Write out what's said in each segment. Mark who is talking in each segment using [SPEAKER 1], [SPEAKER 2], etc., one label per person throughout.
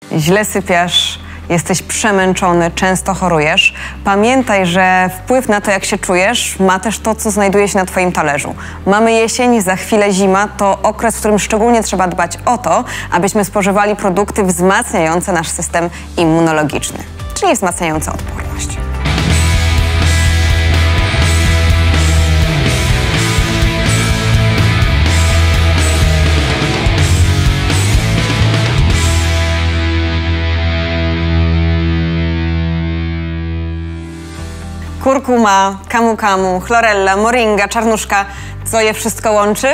[SPEAKER 1] źle sypiasz, jesteś przemęczony, często chorujesz, pamiętaj, że wpływ na to, jak się czujesz, ma też to, co znajduje się na twoim talerzu. Mamy jesień, za chwilę zima, to okres, w którym szczególnie trzeba dbać o to, abyśmy spożywali produkty wzmacniające nasz system immunologiczny, czyli wzmacniające odporność. Kurkuma, kamu, chlorella, moringa, czarnuszka. Co je wszystko łączy?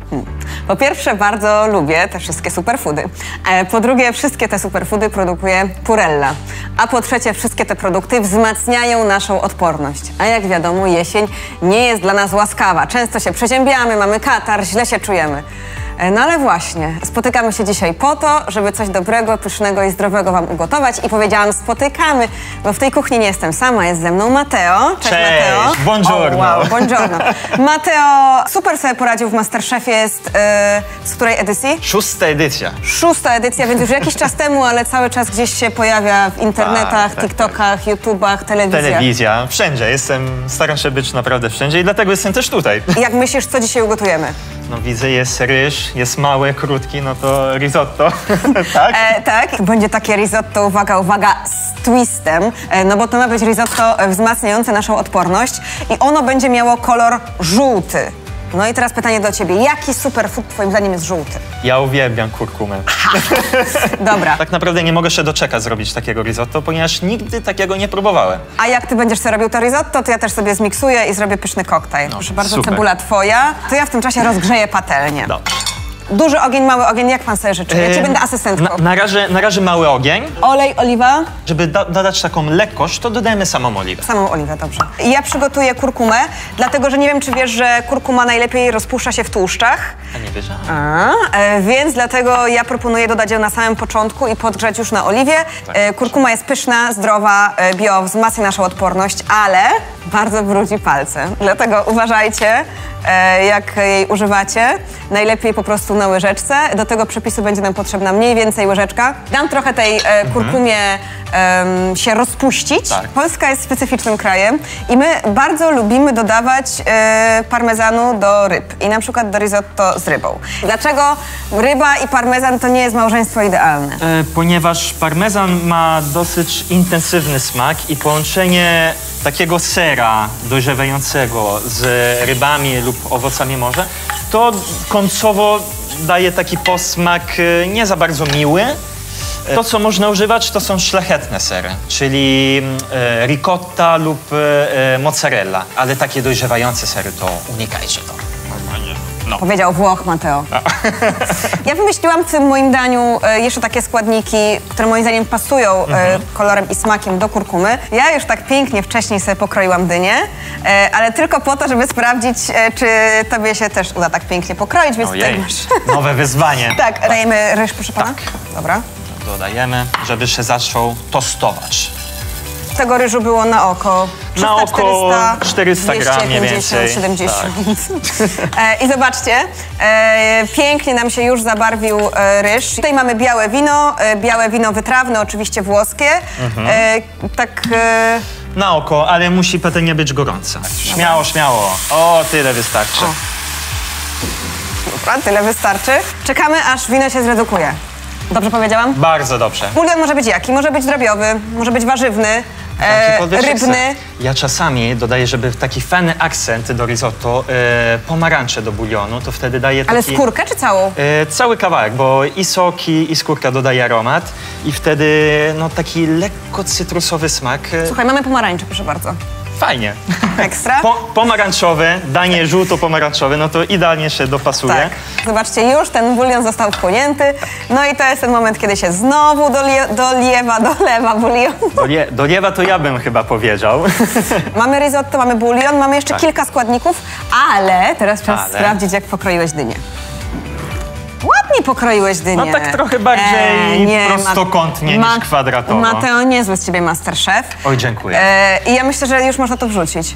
[SPEAKER 1] Po pierwsze, bardzo lubię te wszystkie superfoody. Po drugie, wszystkie te superfoody produkuje Purella. A po trzecie, wszystkie te produkty wzmacniają naszą odporność. A jak wiadomo, jesień nie jest dla nas łaskawa. Często się przeziębiamy, mamy katar, źle się czujemy. No ale właśnie, spotykamy się dzisiaj po to, żeby coś dobrego, pysznego i zdrowego wam ugotować. I powiedziałam spotykamy, bo w tej kuchni nie jestem sama, jest ze mną Mateo.
[SPEAKER 2] Cześć,
[SPEAKER 1] Mateo.
[SPEAKER 2] buongiorno.
[SPEAKER 1] Wow, buongiorno. Mateo super sobie poradził w Masterchefie, jest z której edycji?
[SPEAKER 2] 6. edycja.
[SPEAKER 1] 6. edycja, więc już jakiś czas temu, ale cały czas gdzieś się pojawia w internetach, TikTokach, YouTubach, telewizjach.
[SPEAKER 2] Telewizja, wszędzie. Staram się być naprawdę wszędzie i dlatego jestem też tutaj.
[SPEAKER 1] Jak myślisz, co dzisiaj ugotujemy?
[SPEAKER 2] No widzę, jest ryż, jest mały, krótki, no to risotto, tak?
[SPEAKER 1] Tak, będzie takie risotto, uwaga, z twistem, no bo to ma być risotto wzmacniające naszą odporność i ono będzie miało kolor żółty. No i teraz pytanie do ciebie, jaki superfood twoim zdaniem jest żółty?
[SPEAKER 2] Ja uwielbiam kurkumę.
[SPEAKER 1] Dobra.
[SPEAKER 2] Tak naprawdę nie mogę się doczekać zrobić takiego risotto, ponieważ nigdy takiego nie próbowałem.
[SPEAKER 1] A jak ty będziesz sobie robił to risotto, to ja też sobie zmiksuję i zrobię pyszny koktajl. Proszę bardzo,
[SPEAKER 2] super.
[SPEAKER 1] Cebula twoja. To ja w tym czasie rozgrzeję patelnię.
[SPEAKER 2] Dobrze.
[SPEAKER 1] Duży ogień, mały ogień, jak pan sobie życzy? Ja ci będę asystentką.
[SPEAKER 2] Na razie mały ogień.
[SPEAKER 1] Olej, oliwa?
[SPEAKER 2] Żeby dodać taką lekkość, to dodajemy samą oliwę.
[SPEAKER 1] Samą oliwę, dobrze. Ja przygotuję kurkumę, dlatego że nie wiem, czy wiesz, że kurkuma najlepiej rozpuszcza się w tłuszczach.
[SPEAKER 2] A nie wiedziałem.
[SPEAKER 1] Więc dlatego ja proponuję dodać ją na samym początku i podgrzać już na oliwie. Kurkuma jest pyszna, zdrowa, bio, wzmacnia naszą odporność, ale bardzo brudzi palce. Dlatego uważajcie, jak jej używacie. Najlepiej po prostu na łyżeczce. Do tego przepisu będzie nam potrzebna mniej więcej łyżeczka. Dam trochę tej kurkumie się rozpuścić.
[SPEAKER 2] Tak.
[SPEAKER 1] Polska jest specyficznym krajem i my bardzo lubimy dodawać parmezanu do ryb i na przykład do risotto z rybą. Dlaczego ryba i parmezan to nie jest małżeństwo idealne?
[SPEAKER 2] Ponieważ parmezan ma dosyć intensywny smak i połączenie takiego sera dojrzewającego z rybami lub owocami morza, to końcowo daje taki posmak nie za bardzo miły. To, co można używać, to są szlachetne sery, czyli ricotta lub mozzarella, ale takie dojrzewające sery to unikajcie to. No.
[SPEAKER 1] Powiedział Włoch, Mateo. Ja wymyśliłam w tym moim daniu jeszcze takie składniki, które moim zdaniem pasują kolorem i smakiem do kurkumy. Ja już tak pięknie wcześniej sobie pokroiłam dynię, ale tylko po to, żeby sprawdzić, czy tobie się też uda tak pięknie pokroić, więc tutaj masz...
[SPEAKER 2] Nowe wyzwanie.
[SPEAKER 1] Tak, dajemy ryż, proszę pana?
[SPEAKER 2] Tak.
[SPEAKER 1] Dobra.
[SPEAKER 2] Dodajemy, żeby się zaczął tostować.
[SPEAKER 1] Tego ryżu było na oko 300,
[SPEAKER 2] na oko 400 gram mniej
[SPEAKER 1] 250,
[SPEAKER 2] więcej.
[SPEAKER 1] 70.
[SPEAKER 2] Tak.
[SPEAKER 1] I zobaczcie, pięknie nam się już zabarwił ryż. Tutaj mamy białe wino wytrawne, oczywiście włoskie.
[SPEAKER 2] Na oko, ale musi patelnia być gorąca. Śmiało, śmiało. O, tyle wystarczy.
[SPEAKER 1] Dobra, tyle wystarczy. Czekamy, aż wino się zredukuje. Dobrze powiedziałam?
[SPEAKER 2] Bardzo dobrze.
[SPEAKER 1] Bulion może być jaki? Może być drobiowy, może być warzywny, rybny.
[SPEAKER 2] Ja czasami dodaję, żeby taki fajny akcent do risotto, pomarańcze do bulionu, to wtedy daje taki...
[SPEAKER 1] Ale skórkę czy całą?
[SPEAKER 2] Cały kawałek, bo i soki, i skórka dodaje aromat i wtedy no, taki lekko cytrusowy smak.
[SPEAKER 1] Słuchaj, mamy pomarańcze, proszę bardzo.
[SPEAKER 2] Fajnie.
[SPEAKER 1] Ekstra.
[SPEAKER 2] Pomarańczowy, danie żółto-pomarańczowe, no to idealnie się dopasuje.
[SPEAKER 1] Tak. Zobaczcie, już ten bulion został wchłonięty. No i to jest ten moment, kiedy się znowu dolewa bulion.
[SPEAKER 2] Doliewa to ja bym chyba powiedział.
[SPEAKER 1] Mamy risotto, mamy bulion, mamy jeszcze kilka składników, ale teraz czas sprawdzić, jak pokroiłeś dynię. Ładnie pokroiłeś dynię.
[SPEAKER 2] No tak trochę bardziej prostokątnie niż kwadratowo.
[SPEAKER 1] Mateo, niezły z ciebie Masterchef.
[SPEAKER 2] Oj, dziękuję.
[SPEAKER 1] I ja myślę, że już można to wrzucić.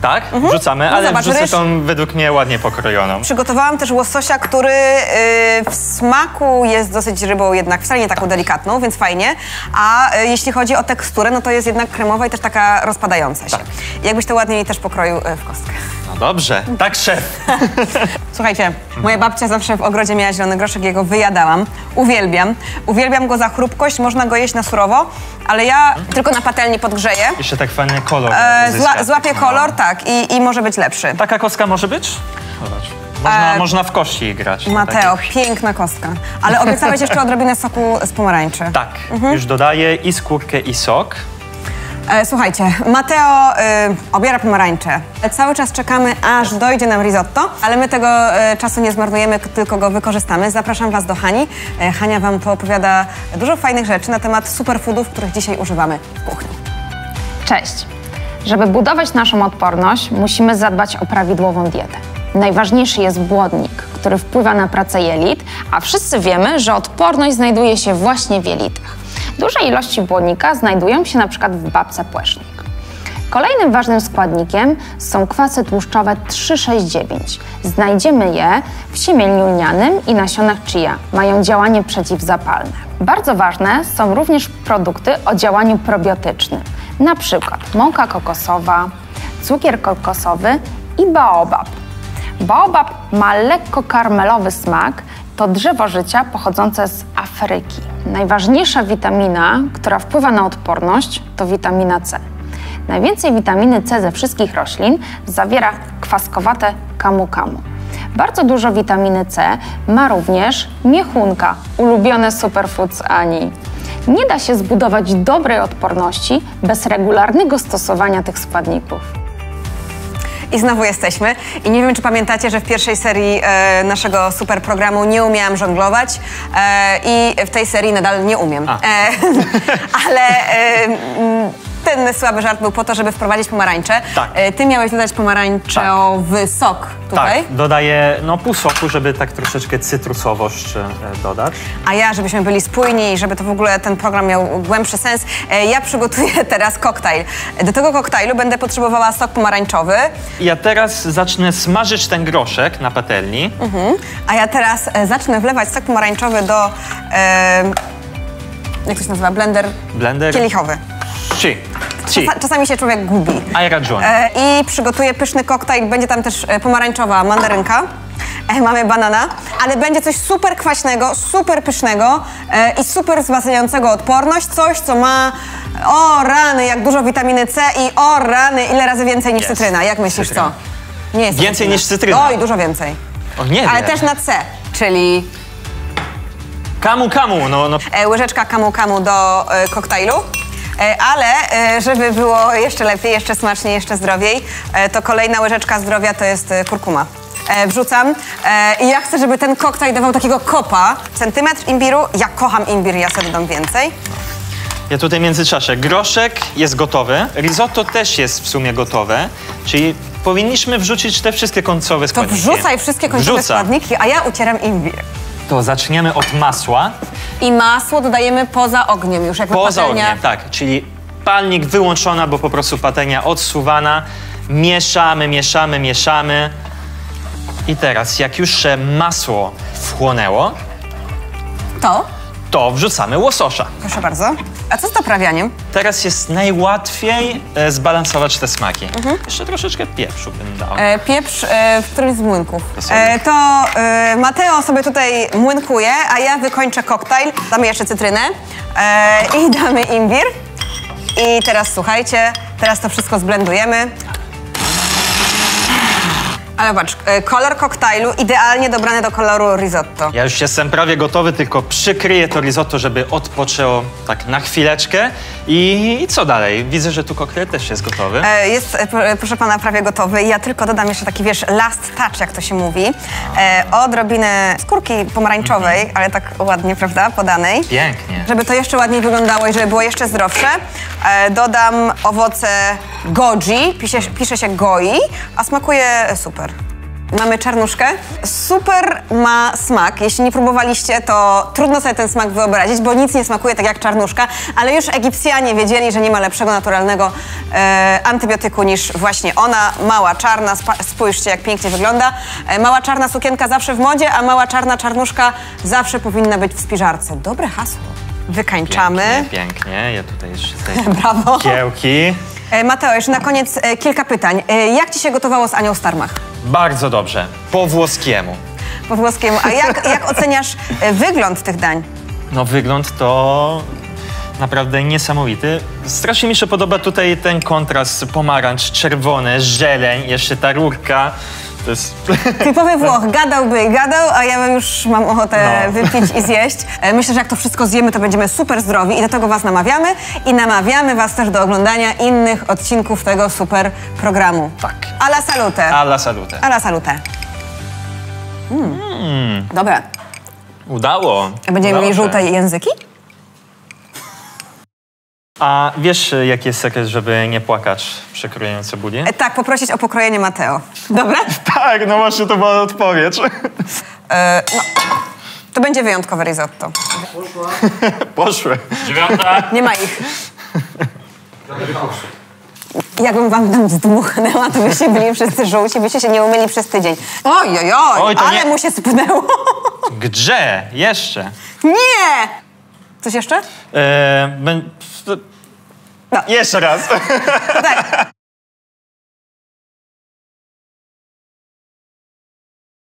[SPEAKER 2] Tak, wrzucamy, ale
[SPEAKER 1] zobacz,
[SPEAKER 2] wrzucę
[SPEAKER 1] ryż.
[SPEAKER 2] tą według mnie ładnie pokrojoną.
[SPEAKER 1] Przygotowałam też łososia, który w smaku jest dosyć rybą jednak wcale nie taką delikatną, więc fajnie. A jeśli chodzi o teksturę, no to jest jednak kremowa i też taka rozpadająca się.
[SPEAKER 2] Tak.
[SPEAKER 1] Jakbyś to ładniej też pokroił w kostkę.
[SPEAKER 2] No dobrze, tak szef.
[SPEAKER 1] Słuchajcie, moja babcia zawsze w ogrodzie miała zielony groszek, ja go wyjadałam. Uwielbiam. Uwielbiam go za chrupkość, można go jeść na surowo, ale ja tylko na patelni podgrzeję.
[SPEAKER 2] Jeszcze tak fajny kolor uzyskać.
[SPEAKER 1] Złapię kolor, tak, i może być lepszy.
[SPEAKER 2] Taka kostka może być? Zobacz. Można w kości grać.
[SPEAKER 1] Mateo,
[SPEAKER 2] Takie-
[SPEAKER 1] piękna kostka. Ale obiecałeś jeszcze odrobinę soku z pomarańczy.
[SPEAKER 2] Tak, już dodaję i skórkę, i sok.
[SPEAKER 1] Słuchajcie, Mateo obiera pomarańcze. Cały czas czekamy, aż dojdzie nam risotto, ale my tego czasu nie zmarnujemy, tylko go wykorzystamy. Zapraszam Was do Hani. Hania Wam poopowiada dużo fajnych rzeczy na temat superfoodów, których dzisiaj używamy w kuchni.
[SPEAKER 3] Cześć! Żeby budować naszą odporność, musimy zadbać o prawidłową dietę. Najważniejszy jest błonnik, który wpływa na pracę jelit, a wszyscy wiemy, że odporność znajduje się właśnie w jelitach. Duże ilości błonnika znajdują się na przykład w babce płecznik. Kolejnym ważnym składnikiem są kwasy tłuszczowe 3,6,9. Znajdziemy je w siemieniu lnianym i nasionach chia. Mają działanie przeciwzapalne. Bardzo ważne są również produkty o działaniu probiotycznym, na przykład mąka kokosowa, cukier kokosowy i baobab. Baobab ma lekko karmelowy smak, to drzewo życia pochodzące z Afryki. Najważniejsza witamina, która wpływa na odporność, to witamina C. Najwięcej witaminy C ze wszystkich roślin zawiera kwaskowate camu camu. Bardzo dużo witaminy C ma również miechunka, ulubione superfood z Ani. Nie da się zbudować dobrej odporności bez regularnego stosowania tych składników.
[SPEAKER 1] I znowu jesteśmy. I nie wiem, czy pamiętacie, że w pierwszej serii naszego super programu nie umiałam żonglować i w tej serii nadal nie umiem. Ale ten słaby żart był po to, żeby wprowadzić pomarańcze.
[SPEAKER 2] Tak.
[SPEAKER 1] Ty miałeś dodać pomarańczowy sok tutaj.
[SPEAKER 2] Tak, dodaję pół soku, żeby tak troszeczkę cytrusowość dodać.
[SPEAKER 1] A ja, żebyśmy byli spójni i żeby to w ogóle ten program miał głębszy sens, ja przygotuję teraz koktajl. Do tego koktajlu będę potrzebowała sok pomarańczowy.
[SPEAKER 2] Ja teraz zacznę smażyć ten groszek na patelni.
[SPEAKER 1] A ja teraz zacznę wlewać sok pomarańczowy do, jak to się nazywa,
[SPEAKER 2] Blender
[SPEAKER 1] kielichowy. Czasami się człowiek gubi.
[SPEAKER 2] Hai ragione.
[SPEAKER 1] I przygotuję pyszny koktajl, będzie tam też pomarańczowa mandarynka. Mamy banana, ale będzie coś super kwaśnego, super pysznego i super wzmacniającego odporność. Coś, co ma, o rany, jak dużo witaminy C i o rany, ile razy więcej niż
[SPEAKER 2] Jest.
[SPEAKER 1] cytryna. Jak myślisz,
[SPEAKER 2] Cytryna.
[SPEAKER 1] co? Nie jest
[SPEAKER 2] Więcej niż cytryna?
[SPEAKER 1] Oj, dużo więcej.
[SPEAKER 2] O, nie
[SPEAKER 1] Ale
[SPEAKER 2] wiem.
[SPEAKER 1] też na C, czyli
[SPEAKER 2] Camu camu, no.
[SPEAKER 1] łyżeczka camu camu do koktajlu. Ale żeby było jeszcze lepiej, jeszcze smaczniej, jeszcze zdrowiej, to kolejna łyżeczka zdrowia to jest kurkuma. Wrzucam i ja chcę, żeby ten koktajl dawał takiego kopa. Centymetr imbiru, ja kocham imbir, ja sobie dodam więcej.
[SPEAKER 2] Ja tutaj w międzyczasie. Groszek jest gotowy, risotto też jest w sumie gotowe, czyli powinniśmy wrzucić te wszystkie końcowe
[SPEAKER 1] To
[SPEAKER 2] składniki.
[SPEAKER 1] wrzucaj wszystkie końcowe składniki, a ja ucieram imbir.
[SPEAKER 2] To zaczniemy od masła.
[SPEAKER 1] I masło dodajemy poza ogniem już, jak
[SPEAKER 2] Poza
[SPEAKER 1] patelnia.
[SPEAKER 2] ogniem, tak, czyli palnik wyłączona, bo po prostu patelnia odsuwana. Mieszamy, mieszamy, mieszamy. I teraz, jak już się masło wchłonęło, to wrzucamy łososia.
[SPEAKER 1] Proszę bardzo. A co z doprawianiem?
[SPEAKER 2] Teraz jest najłatwiej zbalansować te smaki. Jeszcze troszeczkę pieprzu bym dał.
[SPEAKER 1] Pieprz w którymś z młynków.
[SPEAKER 2] To sobie.
[SPEAKER 1] Mateo sobie tutaj młynkuje, a ja wykończę koktajl. Damy jeszcze cytrynę i damy imbir. I teraz słuchajcie, teraz to wszystko zblendujemy. Ale patrz, kolor koktajlu idealnie dobrany do koloru risotto.
[SPEAKER 2] Ja już jestem prawie gotowy, tylko przykryję to risotto, żeby odpoczęło tak na chwileczkę. I co dalej? Widzę, że tu koktajl też jest gotowy.
[SPEAKER 1] Jest, proszę pana, prawie gotowy. Ja tylko dodam jeszcze taki, wiesz, last touch, jak to się mówi. Odrobinę skórki pomarańczowej, ale tak ładnie, prawda, podanej.
[SPEAKER 2] Pięknie.
[SPEAKER 1] Żeby to jeszcze ładniej wyglądało i żeby było jeszcze zdrowsze, dodam owoce goji, pisze się goi, a smakuje super. Mamy czarnuszkę. Super ma smak. Jeśli nie próbowaliście, to trudno sobie ten smak wyobrazić, bo nic nie smakuje tak jak czarnuszka, ale już Egipcjanie wiedzieli, że nie ma lepszego naturalnego antybiotyku niż właśnie ona. Mała czarna, spójrzcie jak pięknie wygląda. Mała czarna sukienka zawsze w modzie, a mała czarna czarnuszka zawsze powinna być w spiżarce. Dobre hasło. Wykańczamy.
[SPEAKER 2] Pięknie. Ja tutaj jeszcze
[SPEAKER 1] Brawo.
[SPEAKER 2] kiełki.
[SPEAKER 1] Mateo, jeszcze na koniec kilka pytań. Jak ci się gotowało z Anią Starmach?
[SPEAKER 2] Bardzo dobrze. Po włoskiemu.
[SPEAKER 1] Po włoskiemu. A jak oceniasz wygląd tych dań?
[SPEAKER 2] No wygląd to naprawdę niesamowity. Strasznie mi się podoba tutaj ten kontrast pomarańcz, czerwone, zieleń, jeszcze ta rurka. To jest...
[SPEAKER 1] Typowy Włoch, gadałby i gadał, a ja już mam ochotę wypić i zjeść. Myślę, że jak to wszystko zjemy, to będziemy super zdrowi i do tego was namawiamy. I namawiamy was też do oglądania innych odcinków tego super programu.
[SPEAKER 2] Tak.
[SPEAKER 1] Alla salute.
[SPEAKER 2] Alla salute.
[SPEAKER 1] Alla salute. Dobra.
[SPEAKER 2] Udało.
[SPEAKER 1] A będziemy
[SPEAKER 2] Udało
[SPEAKER 1] mieli
[SPEAKER 2] się.
[SPEAKER 1] żółte języki?
[SPEAKER 2] A wiesz, jaki jest sekret, żeby nie płakać przy krojeniu cebuli?
[SPEAKER 1] Tak, poprosić o pokrojenie Mateo. Dobra?
[SPEAKER 2] Tak, no właśnie to była odpowiedź.
[SPEAKER 1] To będzie wyjątkowe risotto.
[SPEAKER 2] Poszły.
[SPEAKER 4] 9.
[SPEAKER 1] Nie ma ich. Jakbym wam tam zdmuchnęła, to byście byli wszyscy żółci, byście się nie umyli przez tydzień. Oj,
[SPEAKER 2] Oj, to
[SPEAKER 1] ale
[SPEAKER 2] nie-
[SPEAKER 1] mu się spnęło.
[SPEAKER 2] Gdzie? Jeszcze?
[SPEAKER 1] Nie! Coś jeszcze?
[SPEAKER 2] E, ben...
[SPEAKER 1] No.
[SPEAKER 2] Jeszcze raz.
[SPEAKER 1] Tak.